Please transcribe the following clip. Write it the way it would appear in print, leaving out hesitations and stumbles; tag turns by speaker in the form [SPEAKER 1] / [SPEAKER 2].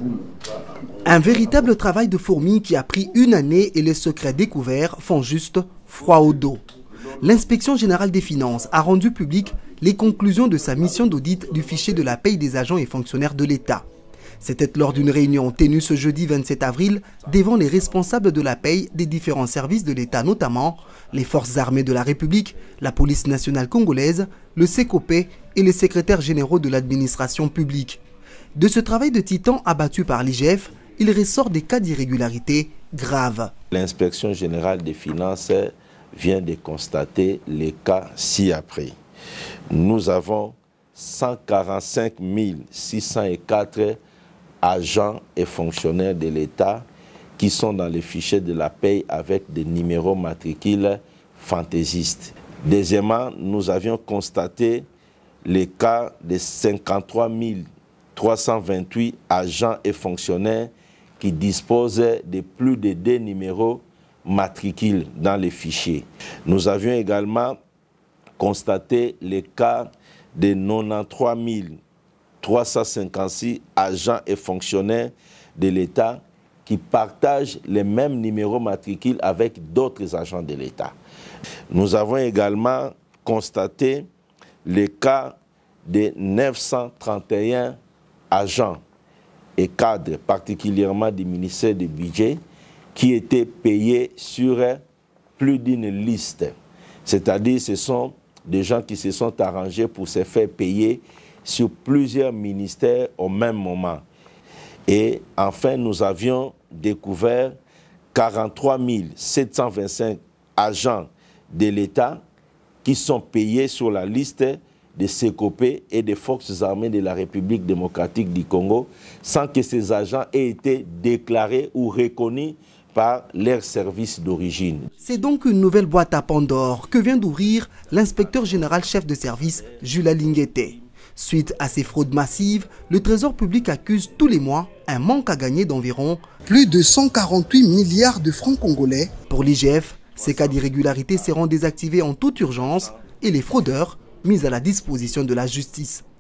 [SPEAKER 1] Un véritable travail de fourmi qui a pris une année et les secrets découverts font juste froid au dos. L'Inspection générale des finances a rendu public les conclusions de sa mission d'audit du fichier de la paye des agents et fonctionnaires de l'État. C'était lors d'une réunion tenue ce jeudi 27 avril devant les responsables de la paye des différents services de l'État, notamment les forces armées de la République, la police nationale congolaise, le SECOP et les secrétaires généraux de l'administration publique. De ce travail de titan abattu par l'IGF, il ressort des cas d'irrégularité graves.
[SPEAKER 2] L'Inspection générale des finances vient de constater les cas ci-après. Nous avons 145 604 agents et fonctionnaires de l'État qui sont dans les fichiers de la paye avec des numéros matricules fantaisistes. Deuxièmement, nous avions constaté les cas de 53 328 agents et fonctionnaires qui disposent de plus de 2 numéros matricules dans les fichiers. Nous avions également constaté les cas de 93 356 agents et fonctionnaires de l'État qui partagent les mêmes numéros matricules avec d'autres agents de l'État. Nous avons également constaté les cas de 931 agents et cadres, particulièrement du ministère du Budget, qui étaient payés sur plus d'une liste. C'est-à-dire ce sont des gens qui se sont arrangés pour se faire payer sur plusieurs ministères au même moment. Et enfin, nous avions découvert 43 725 agents de l'État qui sont payés sur la liste des SECOP et des forces armées de la République démocratique du Congo sans que ces agents aient été déclarés ou reconnus par leur service d'origine.
[SPEAKER 1] C'est donc une nouvelle boîte à Pandore que vient d'ouvrir l'inspecteur général chef de service Jules Alinguete. Suite à ces fraudes massives, le Trésor public accuse tous les mois un manque à gagner d'environ plus de 148 milliards de francs congolais. Pour l'IGF, ces cas d'irrégularité seront désactivés en toute urgence et les fraudeurs mis à la disposition de la justice.